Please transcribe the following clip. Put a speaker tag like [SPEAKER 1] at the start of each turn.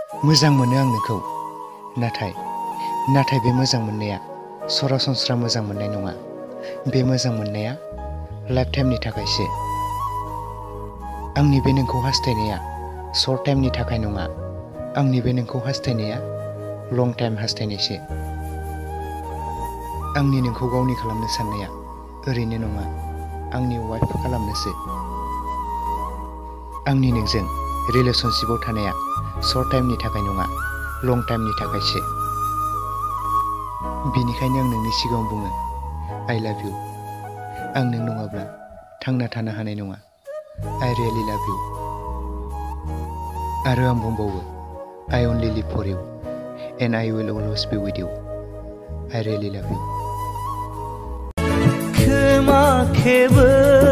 [SPEAKER 1] मोजां मोनो आं नोंखौ नाथाय बे मोजां मोननाया सरासनस्रा मोजां मोननाय नङा। बे मोजां मोननाया लाइफ टाइमनि थाखायसो। आंनि बे नोंखौ हास्थायनाया शर्ट टाइमनि थाखाय नङा। आंनि बे नोंखौ हास्थायनाया लं टाइम हास्थायनायसो। आंनि नोंखौ गावनि खालामनो साननाया ओरैनो नङा, आंनि वाइफ खालामनोसो। आंनि नोंजों रिलेशनशिपआव थानाया शर्ट टाइमनि थाखाय नङा, लं टाइमनि थाखायसो। बेनिखायनो आं नोंनि सिगाङाव बुङो आइ लाभ इउ। आं नों नङाब्ला थांना थानो हानाय नङा। I really love you. आरो आं बुंबावो I only live for you and I will always be with you. I really love you.
[SPEAKER 2] खोमा खेबो